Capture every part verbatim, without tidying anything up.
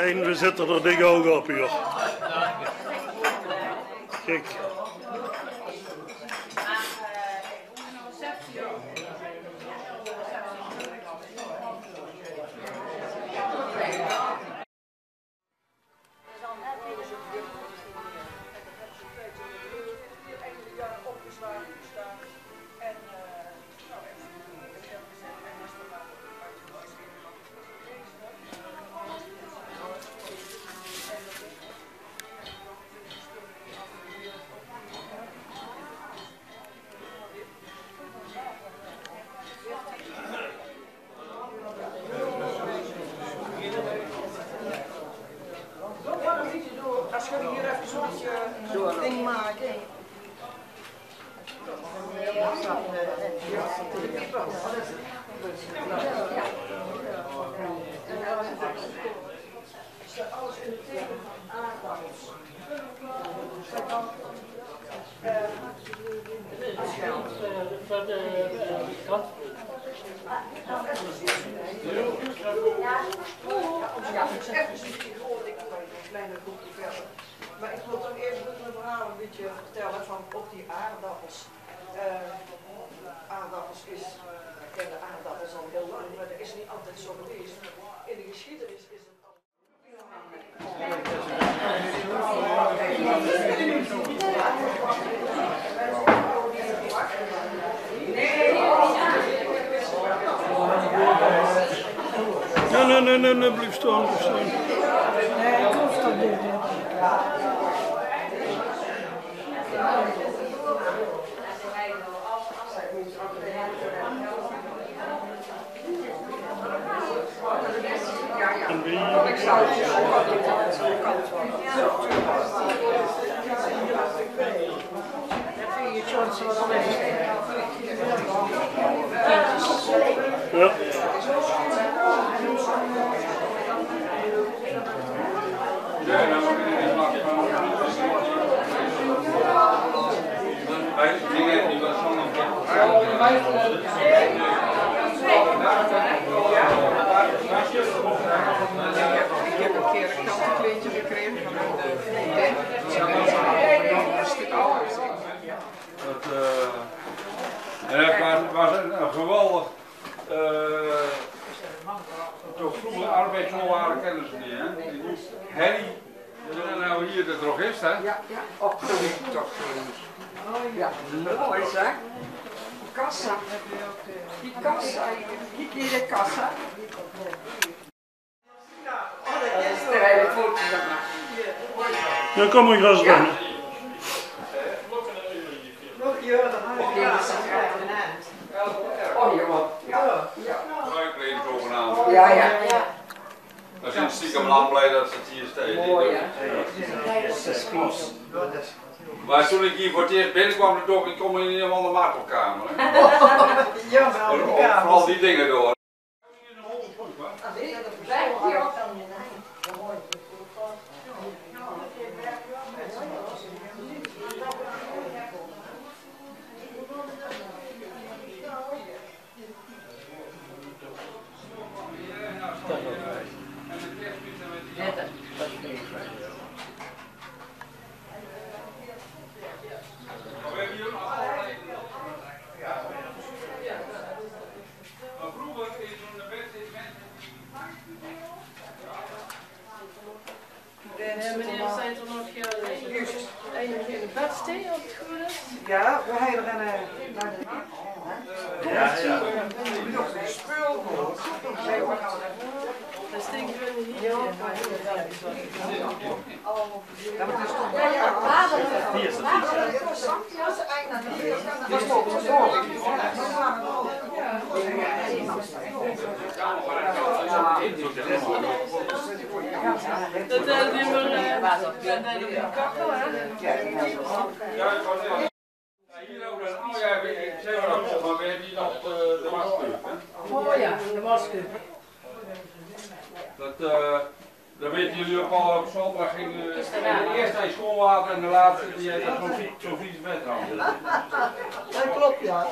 En we zitten er dik hoog op hier. Kijk. Als jullie hier even zo'n ding maken. Alles in de teken aardappels. Van de kat. Ja, ik zeg dus niet ik een kleine boekje verder. Maar ik wil toch eerst mijn verhaal een beetje vertellen van op die aardappels. Uh, aardappels is, ik ken de aardappels al heel lang, maar dat is niet altijd zo geweest. In de geschiedenis is het altijd. Nee, nee, nee, nee, nee, blijf staan, blijf staan. Nee, ik hoef dat niet. En wie? Ik zou het zo Ja. Ik heb een keer een kattenkleedje gekregen van een vriendin. Een stuk ouder. Dat, uh, en het was, was een, een geweldig. Uh, toch vroeger arbeidsvoorwaarden kennen ze niet, hè? Harry, nou hier de drogist, hè? Ja, ja, opgeruimd toch. Ja, mooi zeg. Kassa. Die kassa, die keer de kassa. Ja, kom maar gras rennen. Oh jongen. Ja. Bruinkleding zogenaamd. Ja, ja. Dan zijn stiekem lang blij dat ze het hier steden. Mooi, hè? Maar toen ik hier voor het eerst binnenkwam, toch, ik kom in een andere martelkamer. Ja, vooral die dingen door. Meneer, zijn er nog een in de bedstee als het goed is? Ja, we gaan er naar de Ja, ja. nog een spul. Dat stinkt wel niet hier. Ja, maar het is toch Hier is het. dat is toch zo. Dat is nu maar een kakkel, hè? Ja, ik was hier. Hier ook een, oh ja, ik zeg maar dat, maar we hebben hier nog de, de waskuip, hè? Oh ja, de waskuip. Dat, uh, dat weten jullie ook al, op zondag ging uh, de eerste hij schoonwater en de laatste die heeft zo'n zo vies bed aan. Dat klopt, ja.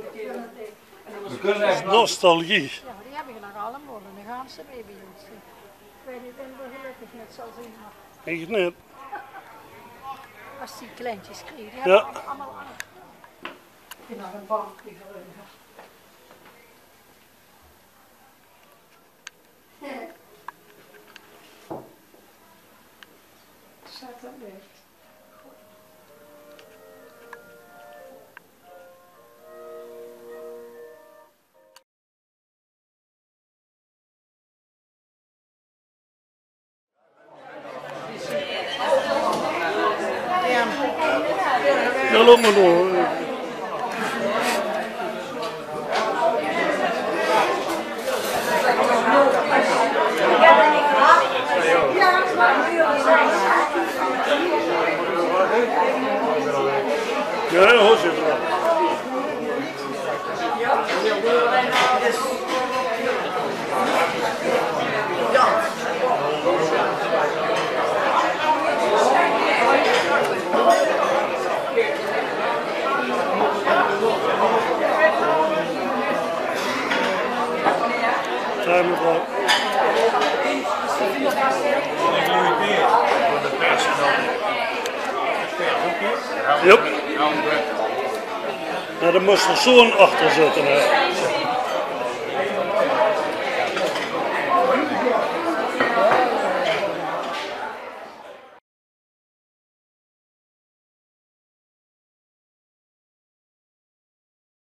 We kunnen echt Nostalgie. Ja, die hebben we nog allemaal. Dan gaan ze mee bij ons. ben je wel gelukkig met zoals in. Ik het net. Als die kleintjes kregen. Ja. Allemaal aan. Ik heb nog een bank die gelukkig. Zet dat weg. Ja, loop maar door. Ja, heel goed zitten we. Zijn mevrouw. Yep. Ja, daar moest er zo'n achter zitten. Hè.